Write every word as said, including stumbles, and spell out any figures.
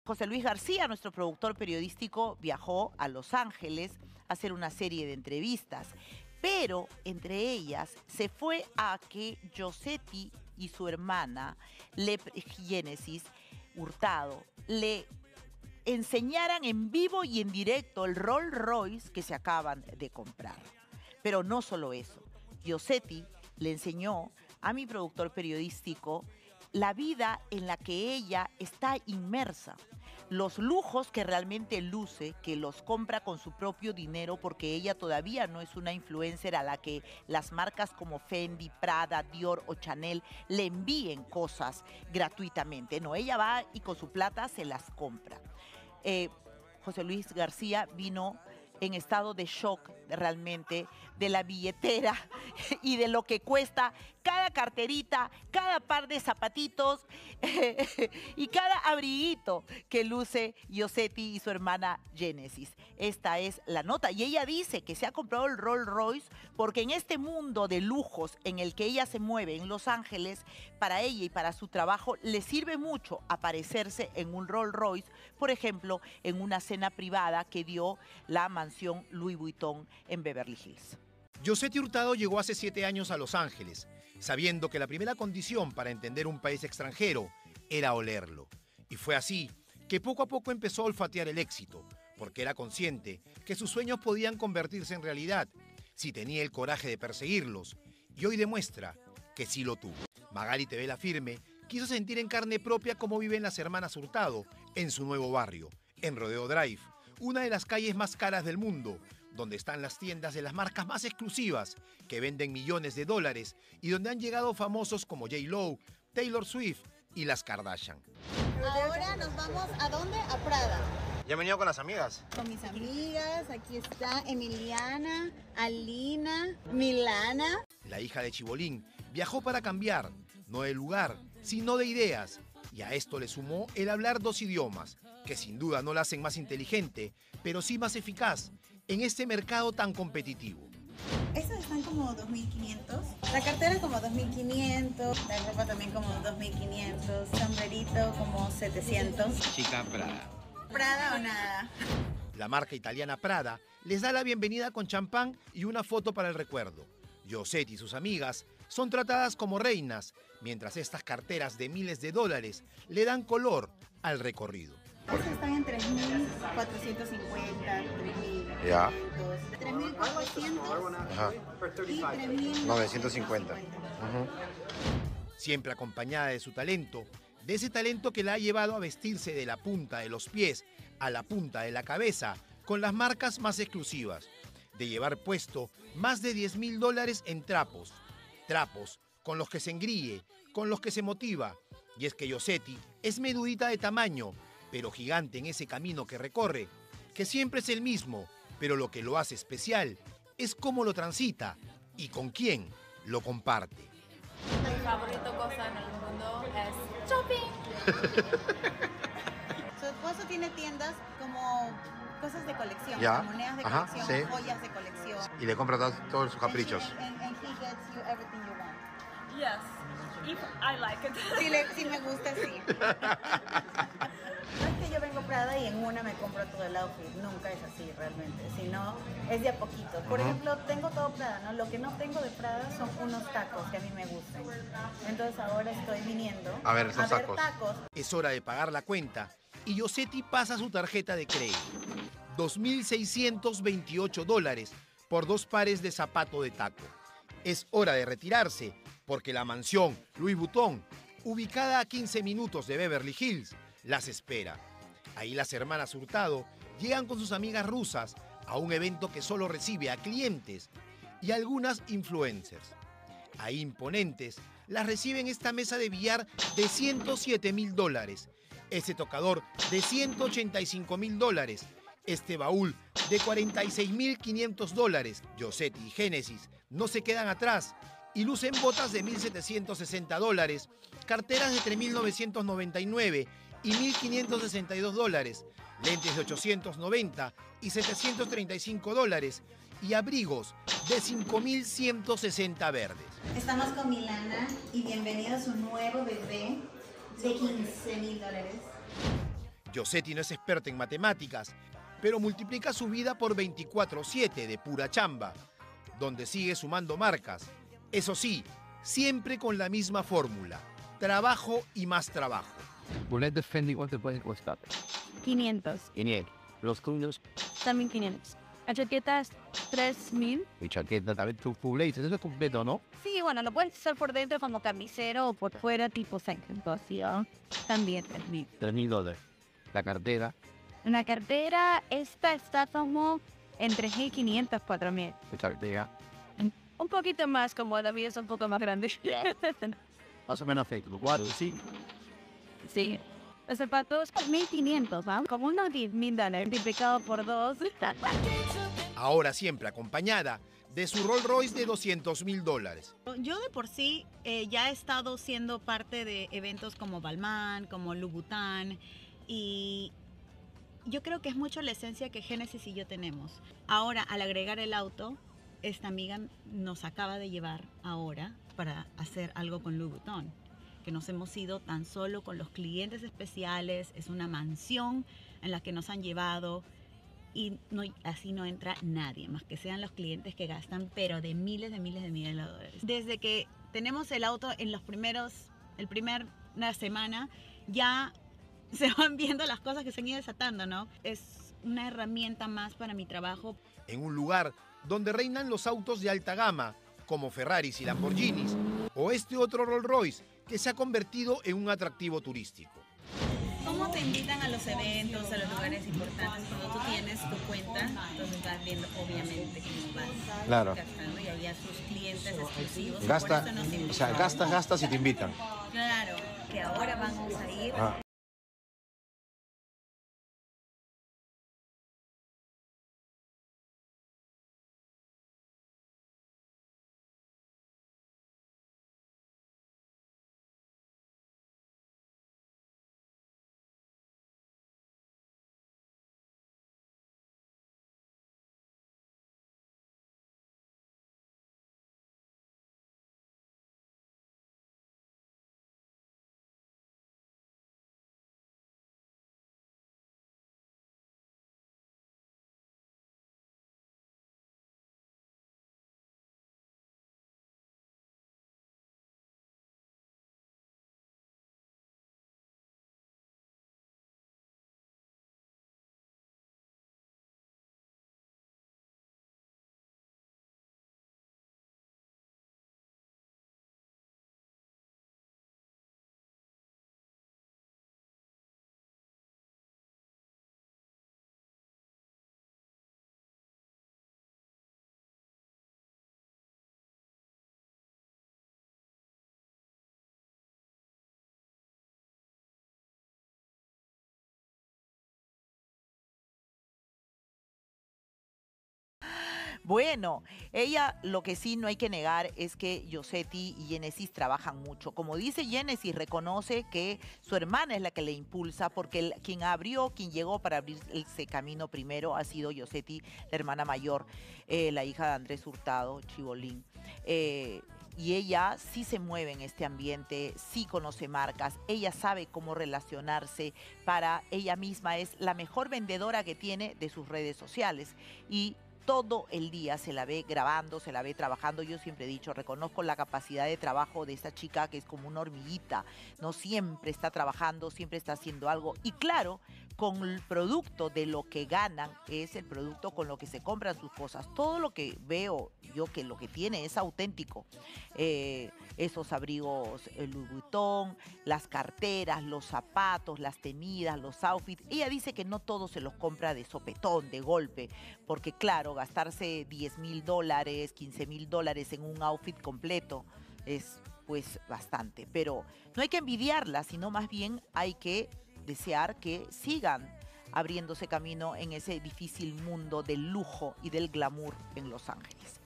José Luis García, nuestro productor periodístico, viajó a Los Ángeles a hacer una serie de entrevistas. Pero entre ellas se fue a que Yosetti y su hermana, le, Génesis Hurtado, le enseñaran en vivo y en directo el Rolls Royce que se acaban de comprar. Pero no solo eso. Yosetti le enseñó a mi productor periodístico la vida en la que ella está inmersa. Los lujos que realmente luce, que los compra con su propio dinero, porque ella todavía no es una influencer a la que las marcas como Fendi, Prada, Dior o Chanel le envíen cosas gratuitamente. No, ella va y con su plata se las compra. Eh, José Luis García vino en estado de shock realmente de la billetera y de lo que cuesta cada carterita, cada par de zapatitos y cada abriguito que luce Yosetti y su hermana Génesis. Esta es la nota. Y ella dice que se ha comprado el Rolls Royce porque en este mundo de lujos en el que ella se mueve en Los Ángeles, para ella y para su trabajo, le sirve mucho aparecerse en un Rolls Royce, por ejemplo, en una cena privada que dio la mansión Louis Vuitton en Beverly Hills. Yosetti Hurtado llegó hace siete años a Los Ángeles, sabiendo que la primera condición para entender un país extranjero era olerlo. Y fue así que poco a poco empezó a olfatear el éxito, porque era consciente que sus sueños podían convertirse en realidad si tenía el coraje de perseguirlos. Y hoy demuestra que sí lo tuvo. Magali Tevela Firme quiso sentir en carne propia cómo viven las hermanas Hurtado en su nuevo barrio, en Rodeo Drive, una de las calles más caras del mundo, donde están las tiendas de las marcas más exclusivas que venden millones de dólares y donde han llegado famosos como J Lo, Taylor Swift y las Kardashian. Ahora nos vamos, ¿a dónde? A Prada. ¿Ya han venido con las amigas? Con mis amigas, aquí está Emiliana, Alina, Milana. La hija de Chibolín viajó para cambiar, no de lugar, sino de ideas. Y a esto le sumó el hablar dos idiomas, que sin duda no la hacen más inteligente, pero sí más eficaz en este mercado tan competitivo. Estas están como dos mil quinientos. La cartera como dos mil quinientos, la ropa también como dos mil quinientos, sombrerito como setecientos. Chica Prada. Prada o nada. La marca italiana Prada les da la bienvenida con champán y una foto para el recuerdo. Yosetti y sus amigas son tratadas como reinas, mientras estas carteras de miles de dólares le dan color al recorrido. Estas están en tres mil cuatrocientos cincuenta, tres mil Ya. tres mil cuatrocientos Ajá. y tres mil novecientos cincuenta. Siempre acompañada de su talento, de ese talento que la ha llevado a vestirse de la punta de los pies a la punta de la cabeza con las marcas más exclusivas, de llevar puesto más de diez mil dólares en trapos, trapos con los que se engríe, con los que se motiva. Y es que Yosetti es medudita de tamaño, pero gigante en ese camino que recorre, que siempre es el mismo, pero lo que lo hace especial es cómo lo transita y con quién lo comparte. Mi favorito cosa en el mundo es shopping. Su esposo tiene tiendas como cosas de colección, Ya. como monedas de Ajá, colección, sí. joyas de colección. Y le compra todos, todos sus caprichos. And, and, and he gets you everything you want. Yes, if I like it. Si, le, si me gusta, sí. No es que yo vengo Prada y en una me compro todo el outfit, nunca es así realmente, sino es de a poquito. Por Ajá. ejemplo, tengo todo Prada, ¿no? Lo que no tengo de Prada son unos tacos que a mí me gustan. Entonces ahora estoy viniendo A ver, esos ver tacos. tacos. Es hora de pagar la cuenta y Yosetti pasa su tarjeta de crédito. dos mil seiscientos veintiocho dólares por dos pares de zapato de taco. Es hora de retirarse porque la mansión Louis Vuitton, ubicada a quince minutos de Beverly Hills, las espera. Ahí las hermanas Hurtado llegan con sus amigas rusas a un evento que solo recibe a clientes y algunas influencers. Ahí imponentes las reciben esta mesa de billar de ciento siete mil dólares, ese tocador de ciento ochenta y cinco mil dólares, este baúl de cuarenta y seis mil quinientos dólares. Yosetti y Génesis no se quedan atrás y lucen botas de mil setecientos sesenta dólares, carteras de tres mil novecientos noventa y nueve y mil quinientos sesenta y dos dólares, lentes de ochocientos noventa y setecientos treinta y cinco dólares y abrigos de cinco mil ciento sesenta verdes. Estamos con Milana y bienvenido a su nuevo bebé de quince mil dólares. Yosetti no es experta en matemáticas, pero multiplica su vida por veinticuatro siete de pura chamba, donde sigue sumando marcas. Eso sí, siempre con la misma fórmula: trabajo y más trabajo. Bullet Defending, ¿cuánto puede costar? quinientos. quinientos. Los tuyos, También quinientos. La chaqueta es tres mil. mi chaqueta también, tu full lace, eso es completo, ¿no? Sí, bueno, lo puedes hacer por dentro como camisero o por fuera tipo sensación. También tres mil. tres mil dólares. La cartera, Una cartera, esta está como en tres mil quinientos, cuatro mil. mi cartera, Un poquito más, como la vida es un poco más grande. más o menos Facebook. Cuatro, sí. Sí. Los zapatos, mil quinientos, ¿no? Como unos diez mil dólares, multiplicado por dos. Ahora siempre acompañada de su Rolls Royce de doscientos mil dólares. Yo de por sí eh, ya he estado siendo parte de eventos como Balmain, como Louboutin, y yo creo que es mucho la esencia que Génesis y yo tenemos. Ahora, al agregar el auto, esta amiga nos acaba de llevar ahora para hacer algo con Louboutin, que nos hemos ido tan solo con los clientes especiales. Es una mansión en la que nos han llevado y no, así no entra nadie, más que sean los clientes que gastan, pero de miles de miles de miles de dólares. Desde que tenemos el auto en los primeros, el primer una semana, ya se van viendo las cosas que se han ido desatando, ¿no? Es una herramienta más para mi trabajo. En un lugar donde reinan los autos de alta gama, como Ferraris y Lamborghinis, o este otro Rolls Royce, que se ha convertido en un atractivo turístico. ¿Cómo te invitan a los eventos, a los lugares importantes? Cuando tú tienes tu cuenta, entonces vas viendo obviamente cómo vas Claro. gastando y allá sus clientes exclusivos. Gasta, Por eso nos o invitan. sea, gastas, gastas y te invitan. Claro, que ahora vamos a ir. Ah. Bueno, ella lo que sí no hay que negar es que Yosetti y Genesis trabajan mucho. Como dice Genesis, reconoce que su hermana es la que le impulsa, porque el- quien abrió, quien llegó para abrir ese camino primero ha sido Yosetti, la hermana mayor, eh, la hija de Andrés Hurtado, Chibolín. Eh, y ella sí se mueve en este ambiente, sí conoce marcas, ella sabe cómo relacionarse para ella misma, es la mejor vendedora que tiene de sus redes sociales. Y todo el día se la ve grabando, se la ve trabajando. Yo siempre he dicho, reconozco la capacidad de trabajo de esta chica que es como una hormiguita, no siempre está trabajando, siempre está haciendo algo. Y claro, con el producto de lo que ganan es el producto con lo que se compran sus cosas. Todo lo que veo yo que lo que tiene es auténtico. Eh, esos abrigos eh, Louis Vuitton, las carteras, los zapatos, las tenidas, los outfits. Ella dice que no todo se los compra de sopetón, de golpe, porque claro, gastarse diez mil dólares, quince mil dólares en un outfit completo es pues bastante. Pero no hay que envidiarla, sino más bien hay que desear que sigan abriéndose camino en ese difícil mundo del lujo y del glamour en Los Ángeles.